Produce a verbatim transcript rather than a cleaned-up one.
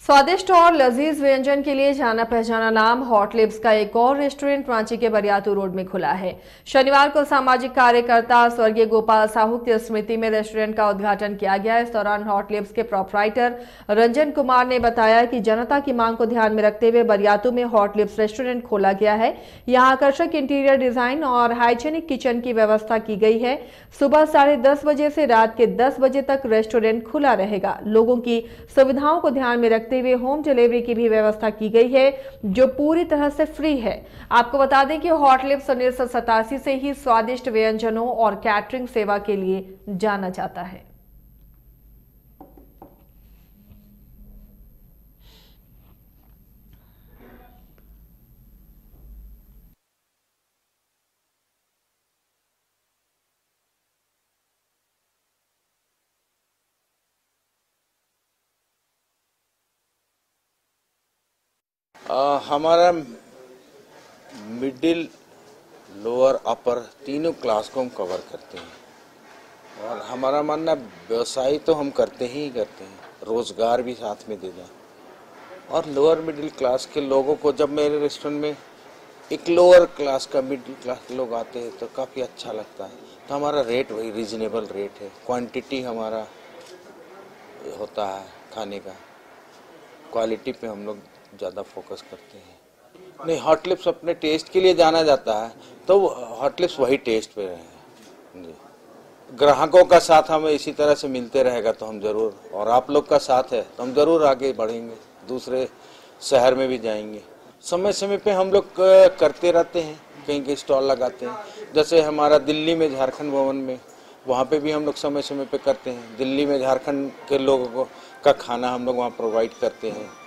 स्वादिष्ट और लजीज व्यंजन के लिए जाना पहचाना नाम हॉट लिप्स का एक और रेस्टोरेंट रांची के बरियातू रोड में खुला है। शनिवार को सामाजिक कार्यकर्ता स्वर्गीय गोपाल साहू की स्मृति में रेस्टोरेंट का उद्घाटन किया गया। इस दौरान हॉट लिप्स के प्रोपराइटर रंजन कुमार ने बताया कि जनता की मांग को ध्यान में रखते हुए बरियातू में हॉट लिप्स रेस्टोरेंट खोला गया है। यहाँ आकर्षक इंटीरियर डिजाइन और हाइजेनिक किचन की व्यवस्था की गई है। सुबह साढ़े दस बजे से रात के दस बजे तक रेस्टोरेंट खुला रहेगा। लोगों की सुविधाओं को ध्यान में रखते हुए होम डिलीवरी की भी व्यवस्था की गई है, जो पूरी तरह से फ्री है। आपको बता दें कि हॉट लिप्स उन्नीस सौ सतासी से ही स्वादिष्ट व्यंजनों और कैटरिंग सेवा के लिए जाना जाता है। आ, हमारा मिडिल, लोअर, अपर तीनों क्लास को हम कवर करते हैं और हमारा मानना व्यवसाय तो हम करते ही करते हैं, रोजगार भी साथ में देना। और लोअर मिडिल क्लास के लोगों को जब मेरे रेस्टोरेंट में एक लोअर क्लास का मिडिल क्लास के लोग आते हैं तो काफ़ी अच्छा लगता है। तो हमारा रेट वही रीजनेबल रेट है, क्वांटिटी हमारा होता है खाने का, क्वालिटी पे हम लोग ज़्यादा फोकस करते हैं। नहीं, हॉट लिप्स अपने टेस्ट के लिए जाना जाता है तो हॉट लिप्स वही टेस्ट पे रहे जी। ग्राहकों का साथ हमें इसी तरह से मिलते रहेगा तो हम ज़रूर, और आप लोग का साथ है तो हम ज़रूर आगे बढ़ेंगे, दूसरे शहर में भी जाएंगे। समय समय पे हम लोग करते रहते हैं, कहीं कहीं स्टॉल लगाते हैं। जैसे हमारा दिल्ली में झारखंड भवन में, वहाँ पे भी हम लोग समय समय पे करते हैं। दिल्ली में झारखंड के लोगों को का खाना हम लोग वहाँ प्रोवाइड करते हैं।